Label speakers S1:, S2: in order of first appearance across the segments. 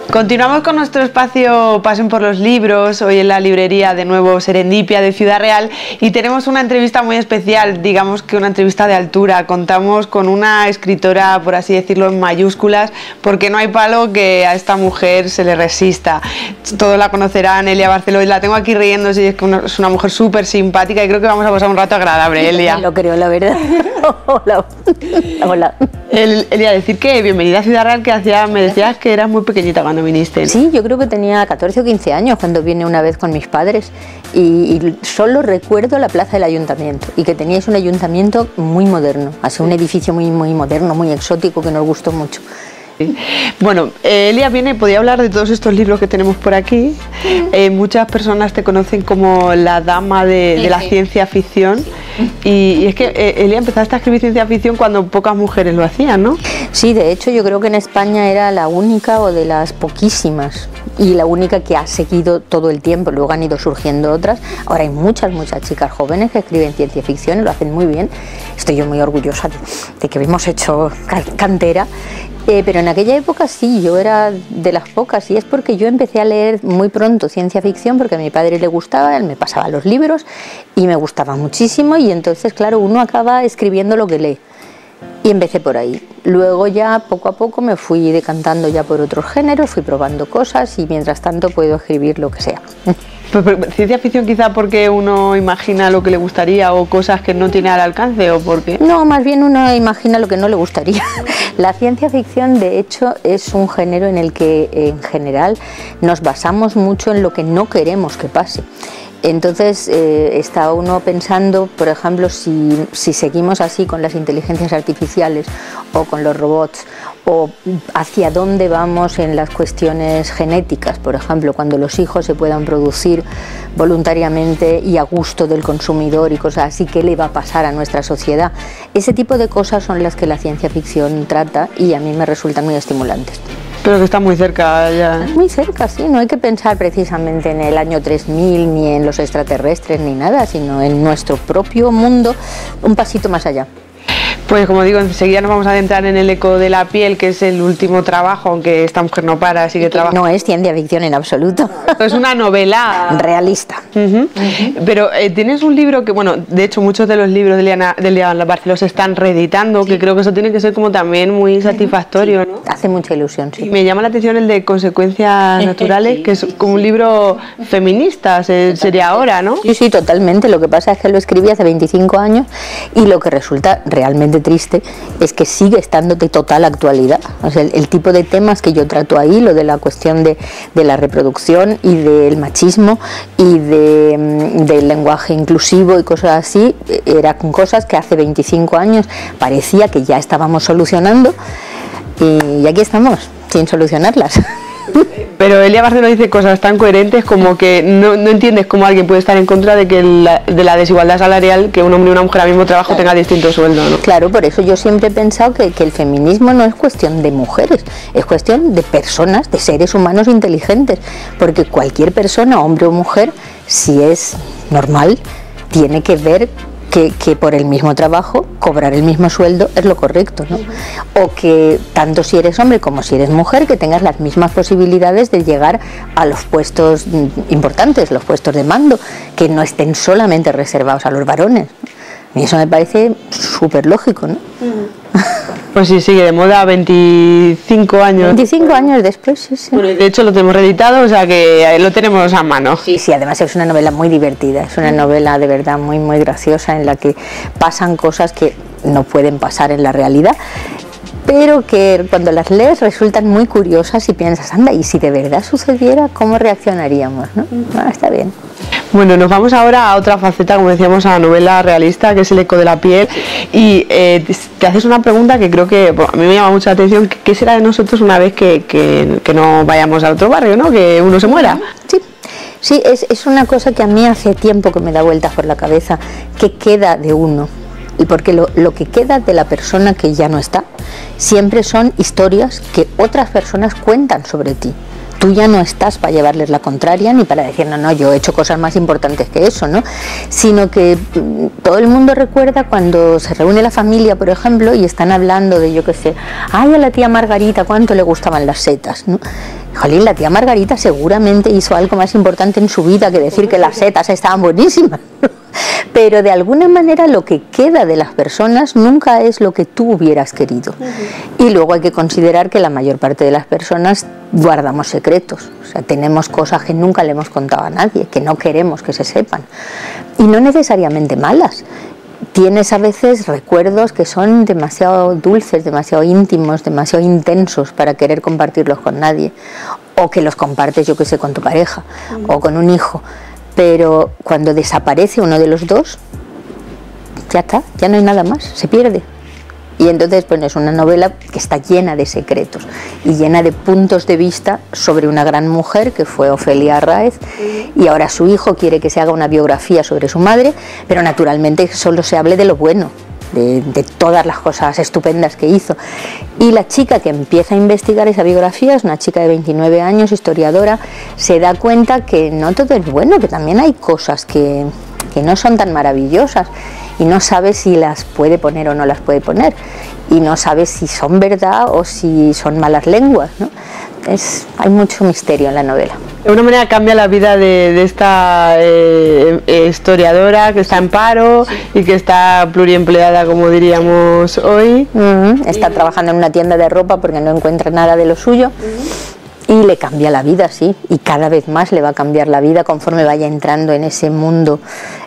S1: Continuamos con nuestro espacio Pasen por los libros, hoy en la librería de nuevo Serendipia de Ciudad Real, y tenemos una entrevista muy especial, digamos que una entrevista de altura. Contamos con una escritora, por así decirlo, en mayúsculas, porque no hay palo que a esta mujer se le resista. Todos la conocerán, Elia Barceló, y la tengo aquí riéndose, y es que es una mujer súper simpática y creo que vamos a pasar un rato agradable, Elia.
S2: Lo creo, la verdad. Hola. Hola.
S1: Elia, decir que bienvenida a Ciudad Real, que me decías que eras muy pequeñita cuando viniste.
S2: Sí, yo creo que tenía 14 o 15 años cuando vine una vez con mis padres y solo recuerdo la plaza del ayuntamiento y que teníais un ayuntamiento muy moderno, así un edificio muy moderno, muy exótico, que nos gustó mucho.
S1: Bueno, Elia podía hablar de todos estos libros que tenemos por aquí. Muchas personas te conocen como la dama de la ciencia ficción. Y es que, Elia, empezaste a escribir ciencia ficción cuando pocas mujeres lo hacían, ¿no?
S2: Sí, de hecho yo creo que en España era la única o de las poquísimas y la única que ha seguido todo el tiempo. Luego han ido surgiendo otras. Ahora hay muchas chicas jóvenes que escriben ciencia ficción y lo hacen muy bien. Estoy yo muy orgullosa de que hemos hecho cantera. Pero en aquella época sí, yo era de las pocas, y es porque yo empecé a leer muy pronto ciencia ficción porque a mi padre le gustaba, él me pasaba los libros y me gustaba muchísimo, y entonces claro, uno acaba escribiendo lo que lee. Y empecé por ahí. Luego ya poco a poco me fui decantando ya por otros géneros, fui probando cosas y mientras tanto puedo escribir lo que sea.
S1: Pero ciencia ficción quizá porque uno imagina lo que le gustaría o cosas que no tiene al alcance, ¿o por qué?
S2: No, más bien uno imagina lo que no le gustaría. La ciencia ficción, de hecho, es un género en el que en general nos basamos mucho en lo que no queremos que pase. Entonces está uno pensando, por ejemplo, si seguimos así con las inteligencias artificiales o con los robots, o hacia dónde vamos en las cuestiones genéticas, por ejemplo, cuando los hijos se puedan producir voluntariamente y a gusto del consumidor y cosas así, ¿qué le va a pasar a nuestra sociedad? Ese tipo de cosas son las que la ciencia ficción trata y a mí me resultan muy estimulantes.
S1: Pero que está muy cerca ya.
S2: Muy cerca, sí, no hay que pensar precisamente en el año 3000 ni en los extraterrestres ni nada, sino en nuestro propio mundo, un pasito más allá.
S1: Pues como digo, enseguida nos vamos a adentrar en El eco de la piel, que es el último trabajo, aunque esta mujer no para, sigue trabajando.
S2: No es ciencia ficción en absoluto.
S1: Es una novela
S2: realista.
S1: Pero tienes un libro que, bueno, de hecho muchos de los libros de Elia Barceló se están reeditando, que creo que eso tiene que ser como también muy satisfactorio, ¿no?
S2: Hace mucha ilusión, sí.
S1: Y me llama la atención el de Consecuencias Naturales, que es como un libro feminista, sería ahora, ¿no?
S2: Sí, totalmente. Lo que pasa es que lo escribí hace 25 años y lo que resulta realmente triste es que sigue estando de total actualidad. O sea, el tipo de temas que yo trato ahí, lo de la cuestión de la reproducción y del machismo y del lenguaje inclusivo y cosas así, eran cosas que hace 25 años parecía que ya estábamos solucionando y aquí estamos, sin solucionarlas.
S1: Pero Elia Barceló dice cosas tan coherentes como que no entiendes cómo alguien puede estar en contra de que de la desigualdad salarial, que un hombre y una mujer al mismo trabajo tenga distinto sueldo, ¿no?
S2: Claro, por eso yo siempre he pensado que el feminismo no es cuestión de mujeres, es cuestión de personas, de seres humanos inteligentes, porque cualquier persona, hombre o mujer, si es normal, tiene que ver que por el mismo trabajo cobrar el mismo sueldo es lo correcto, ¿no? O que tanto si eres hombre como si eres mujer, que tengas las mismas posibilidades de llegar a los puestos importantes, los puestos de mando, que no estén solamente reservados a los varones. Y eso me parece súper lógico, ¿no?
S1: Pues sí, sigue de moda 25 años.
S2: 25 años después, sí.
S1: Bueno, de hecho lo tenemos reeditado, o sea que lo tenemos a mano.
S2: Sí, además es una novela muy divertida, es una novela de verdad muy graciosa en la que pasan cosas que no pueden pasar en la realidad, pero que cuando las lees resultan muy curiosas y piensas, anda, y si de verdad sucediera, ¿cómo reaccionaríamos, no? Está bien.
S1: Bueno, nos vamos ahora a otra faceta, como decíamos, a la novela realista, que es El eco de la piel, y te haces una pregunta que creo que a mí me llama mucha atención: ¿qué será de nosotros una vez que no vayamos a otro barrio, ¿no? Que uno se muera.
S2: Sí, es una cosa que a mí hace tiempo que me da vueltas por la cabeza, ¿qué queda de uno? Y porque lo que queda de la persona que ya no está, siempre son historias que otras personas cuentan sobre ti. Tú ya no estás para llevarles la contraria ni para decir, no, yo he hecho cosas más importantes que eso, ¿no? Sino que todo el mundo recuerda cuando se reúne la familia, por ejemplo, y están hablando de, yo qué sé, ay, a la tía Margarita cuánto le gustaban las setas, ¿no? Jolín, la tía Margarita seguramente hizo algo más importante en su vida que decir que las setas estaban buenísimas. Pero de alguna manera lo que queda de las personas nunca es lo que tú hubieras querido. Y luego hay que considerar que la mayor parte de las personas guardamos secretos. O sea, tenemos cosas que nunca le hemos contado a nadie, que no queremos que se sepan. Y no necesariamente malas. Tienes a veces recuerdos que son demasiado dulces, demasiado íntimos, demasiado intensos para querer compartirlos con nadie. O que los compartes, yo qué sé, con tu pareja o con un hijo. Pero cuando desaparece uno de los dos, ya está, ya no hay nada más, se pierde. Y entonces pues es una novela que está llena de secretos y llena de puntos de vista sobre una gran mujer que fue Ofelia Arráez, y ahora su hijo quiere que se haga una biografía sobre su madre, pero naturalmente solo se hable de lo bueno, de todas las cosas estupendas que hizo. Y la chica que empieza a investigar esa biografía es una chica de 29 años, historiadora, se da cuenta que no todo es bueno, que también hay cosas que no son tan maravillosas, y no sabe si las puede poner o no las puede poner, y no sabe si son verdad o si son malas lenguas, ¿no? Hay mucho misterio en la novela.
S1: De alguna manera cambia la vida de esta historiadora que está en paro y que está pluriempleada, como diríamos hoy.
S2: Está trabajando en una tienda de ropa porque no encuentra nada de lo suyo. Y le cambia la vida, sí, y cada vez más le va a cambiar la vida conforme vaya entrando en ese mundo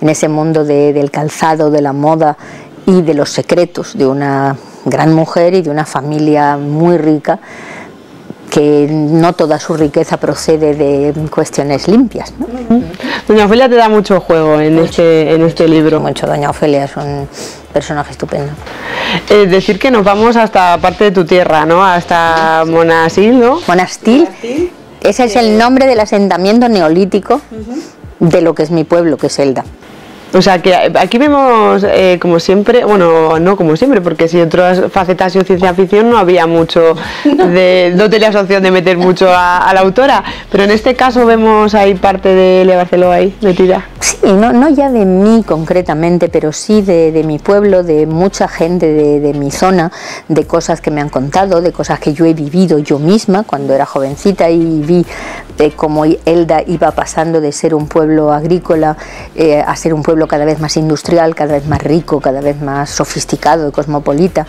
S2: del calzado, de la moda y de los secretos de una gran mujer y de una familia muy rica, que no toda su riqueza procede de cuestiones limpias, ¿no?
S1: Doña Ofelia te da mucho juego en este libro.
S2: Mucho, Doña Ofelia es un personaje estupendo.
S1: Decir que nos vamos hasta parte de tu tierra, ¿no? Hasta Monastil, ¿no?
S2: Monastil, ese es el nombre del asentamiento neolítico de lo que es mi pueblo, que es Elda.
S1: O sea que aquí vemos, como siempre, bueno, no como siempre, porque si otras facetas de ciencia ficción no había mucho, no tenías opción de meter mucho a la autora, pero en este caso vemos ahí parte de Elia Barceló ahí metida.
S2: Sí, no ya de mí concretamente, pero sí de mi pueblo, de mucha gente de mi zona, de cosas que me han contado, de cosas que yo he vivido yo misma cuando era jovencita y vi cómo Elda iba pasando de ser un pueblo agrícola a ser un pueblo cada vez más industrial, cada vez más rico, cada vez más sofisticado y cosmopolita.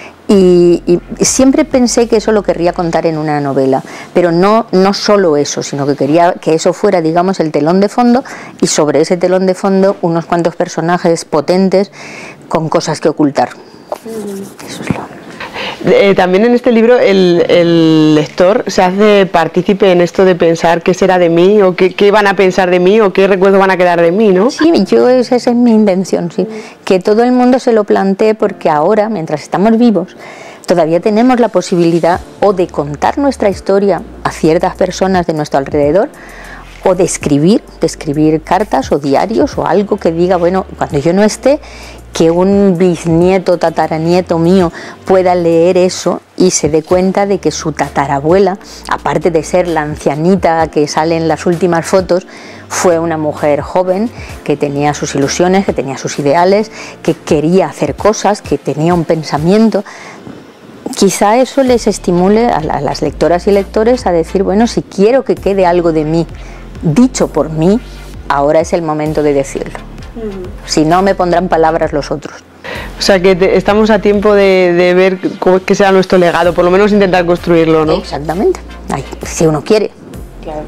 S2: Y siempre pensé que eso lo querría contar en una novela, pero no solo eso, sino que quería que eso fuera, digamos, el telón de fondo, y sobre ese telón de fondo unos cuantos personajes potentes con cosas que ocultar. Eso es lo...
S1: También en este libro el lector se hace partícipe en esto de pensar qué será de mí, o qué van a pensar de mí, o qué recuerdos van a quedar de mí, ¿no?
S2: Sí, esa es mi intención, sí. Que todo el mundo se lo plantee, porque ahora, mientras estamos vivos, todavía tenemos la posibilidad o de contar nuestra historia a ciertas personas de nuestro alrededor, o de escribir cartas o diarios o algo que diga, bueno, cuando yo no esté, que un bisnieto, tataranieto mío pueda leer eso y se dé cuenta de que su tatarabuela, aparte de ser la ancianita que sale en las últimas fotos, fue una mujer joven que tenía sus ilusiones, que tenía sus ideales, que quería hacer cosas, que tenía un pensamiento. Quizá eso les estimule a las lectoras y lectores a decir, bueno, si quiero que quede algo de mí dicho por mí, ahora es el momento de decirlo. Si no, me pondrán palabras los otros.
S1: O sea que estamos a tiempo de ver qué será nuestro legado, por lo menos intentar construirlo, ¿no?
S2: Exactamente. Ay, si uno quiere.
S1: Claro.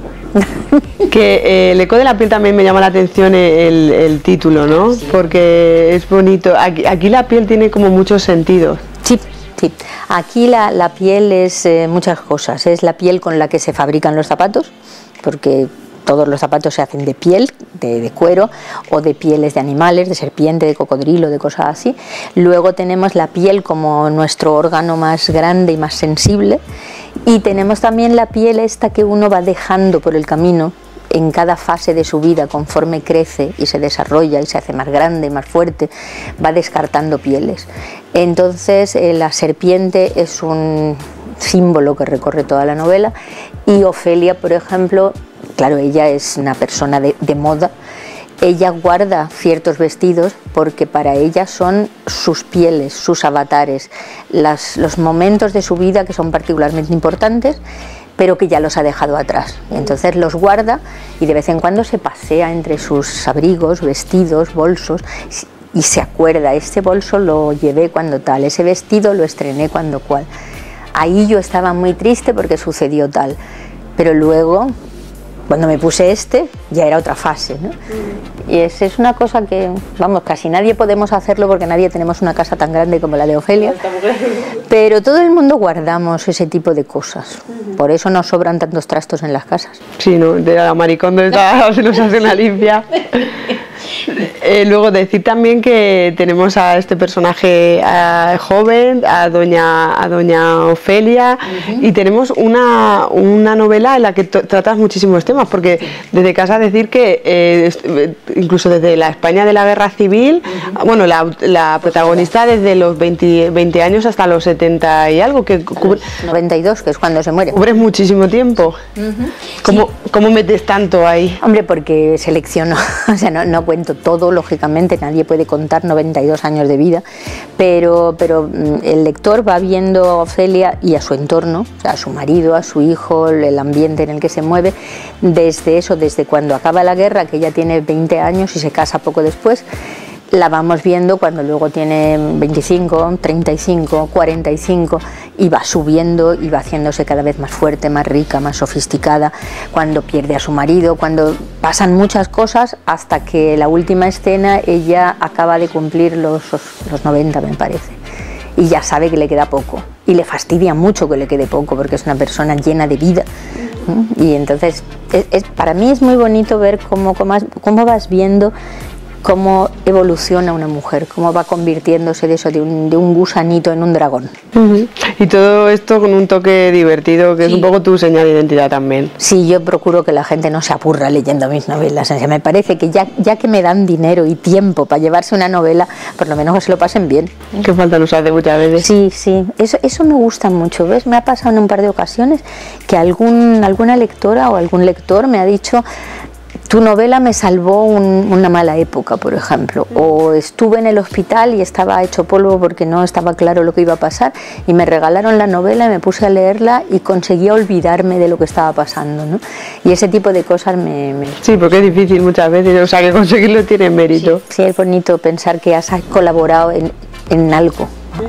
S1: Que el eco de la piel también me llama la atención el título, ¿no? Sí. Porque es bonito. Aquí la piel tiene como muchos sentidos.
S2: Sí. Sí. Aquí la piel es muchas cosas. Es la piel con la que se fabrican los zapatos, porque todos los zapatos se hacen de piel, de cuero, o de pieles de animales, de serpiente, de cocodrilo, de cosas así. Luego tenemos la piel como nuestro órgano más grande y más sensible, y tenemos también la piel esta que uno va dejando por el camino en cada fase de su vida, conforme crece y se desarrolla y se hace más grande y más fuerte, va descartando pieles. Entonces la serpiente es un símbolo que recorre toda la novela, y Ofelia, por ejemplo, claro, ella es una persona de moda. Ella guarda ciertos vestidos porque para ella son sus pieles, sus avatares, los momentos de su vida que son particularmente importantes, pero que ya los ha dejado atrás. Y entonces los guarda y de vez en cuando se pasea entre sus abrigos, vestidos, bolsos y se acuerda, este bolso lo llevé cuando tal, ese vestido lo estrené cuando cual. Ahí yo estaba muy triste porque sucedió tal, pero luego cuando me puse este ya era otra fase, ¿no? Y es una cosa que, vamos, casi nadie podemos hacerlo porque nadie tenemos una casa tan grande como la de Ofelia, pero todo el mundo guardamos ese tipo de cosas, por eso nos sobran tantos trastos en las casas.
S1: Sí, ¿no? De la Maricondo se nos hace una limpia. Luego decir también que tenemos a este personaje joven, a doña Ofelia, y tenemos una novela en la que tratas muchísimos temas, porque desde casa decir que incluso desde la España de la Guerra Civil, bueno, la protagonista desde los 20 años hasta los 70 y algo, que cubre
S2: 92, que es cuando se muere.
S1: Cubres muchísimo tiempo. ¿Cómo metes tanto ahí?
S2: Hombre, porque selecciono, o sea, no cuento todo, lógicamente, nadie puede contar 92 años de vida, pero el lector va viendo a Ofelia y a su entorno, o sea, a su marido, a su hijo, el ambiente en el que se mueve, desde cuando acaba la guerra, que ella tiene 20 años y se casa poco después, la vamos viendo cuando luego tiene 25, 35, 45 y va subiendo y va haciéndose cada vez más fuerte, más rica, más sofisticada, cuando pierde a su marido, cuando pasan muchas cosas hasta que la última escena ella acaba de cumplir los 90, me parece, y ya sabe que le queda poco y le fastidia mucho que le quede poco porque es una persona llena de vida. Y entonces para mí es muy bonito ver cómo vas viendo cómo evoluciona una mujer, cómo va convirtiéndose de un gusanito en un dragón.
S1: Y todo esto con un toque divertido, que es un poco tu señal de identidad también.
S2: Sí, yo procuro que la gente no se aburra leyendo mis novelas. O sea, me parece que ya que me dan dinero y tiempo para llevarse una novela, por lo menos que se lo pasen bien.
S1: Que falta nos hace muchas veces.
S2: Sí, eso me gusta mucho. ¿Ves? Me ha pasado en un par de ocasiones que alguna lectora o algún lector me ha dicho: tu novela me salvó una mala época, por ejemplo, o estuve en el hospital y estaba hecho polvo porque no estaba claro lo que iba a pasar y me regalaron la novela y me puse a leerla y conseguí olvidarme de lo que estaba pasando, ¿no? Y ese tipo de cosas
S1: Sí, porque es difícil muchas veces, o sea, que conseguirlo tiene mérito.
S2: Sí, es bonito pensar que has colaborado en algo.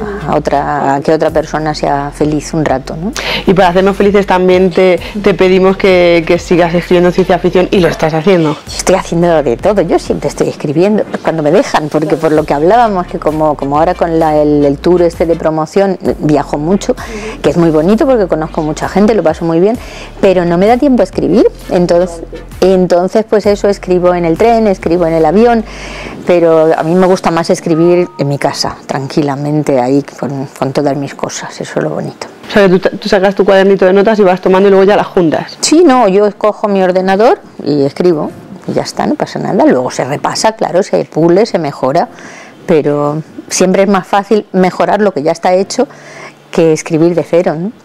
S2: A que otra persona sea feliz un rato, ¿no?
S1: Y para hacernos felices también te pedimos que sigas escribiendo ciencia ficción, y lo estás haciendo.
S2: Estoy haciendo de todo, yo siempre estoy escribiendo cuando me dejan, porque por lo que hablábamos, que como ahora con el tour este de promoción viajo mucho, que es muy bonito porque conozco mucha gente, lo paso muy bien, pero no me da tiempo a escribir, entonces pues eso, escribo en el tren, escribo en el avión, pero a mí me gusta más escribir en mi casa, tranquilamente, ahí con todas mis cosas, eso es lo bonito.
S1: O sea, que tú sacas tu cuadernito de notas y vas tomando y luego ya las juntas.
S2: Sí, no, yo escojo mi ordenador y escribo y ya está, no pasa nada. Luego se repasa, claro, se pule, se mejora, pero siempre es más fácil mejorar lo que ya está hecho que escribir de cero, ¿no?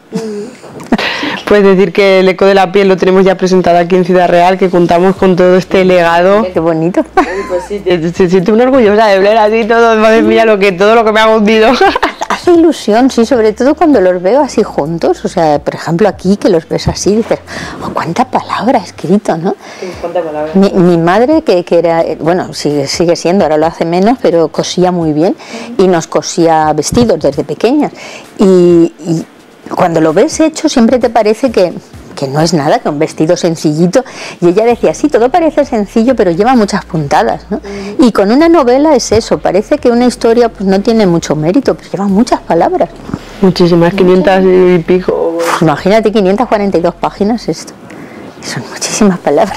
S1: Puedes decir que el Eco de la Piel lo tenemos ya presentado aquí en Ciudad Real, que contamos con todo este legado.
S2: Qué bonito.
S1: Pues sí, te siento muy orgullosa de ver así todo, madre mía, todo lo que me ha hundido.
S2: Hace ilusión, sí, sobre todo cuando los veo así juntos, o sea, por ejemplo aquí que los ves así, dices, oh, cuánta palabra ha escrito, ¿no?
S1: ¿Cuánta palabra?
S2: Mi madre, que era, bueno, sigue siendo, ahora lo hace menos, pero cosía muy bien y nos cosía vestidos desde pequeñas y cuando lo ves hecho siempre te parece que no es nada, que un vestido sencillito, y ella decía, sí, todo parece sencillo pero lleva muchas puntadas, ¿no? Y con una novela es eso, parece que una historia pues no tiene mucho mérito, pero lleva muchas palabras.
S1: Muchísimas, 500 y pico.
S2: Imagínate, 542 páginas esto, son muchísimas palabras.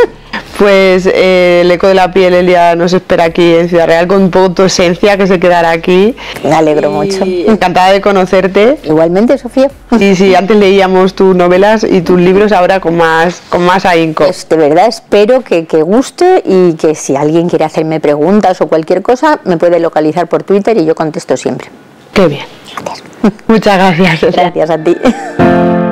S1: Pues el Eco de la Piel, Elia, nos espera aquí en Ciudad Real con un poco tu esencia, que se quedará aquí.
S2: Me alegro mucho.
S1: Encantada de conocerte.
S2: Igualmente, Sofía.
S1: Y sí, antes leíamos tus novelas y tus libros, ahora con más ahínco.
S2: Pues de verdad espero que guste y que si alguien quiere hacerme preguntas o cualquier cosa, me puede localizar por Twitter y yo contesto siempre.
S1: Qué bien.
S2: Gracias.
S1: Muchas gracias.
S2: Gracias a ti.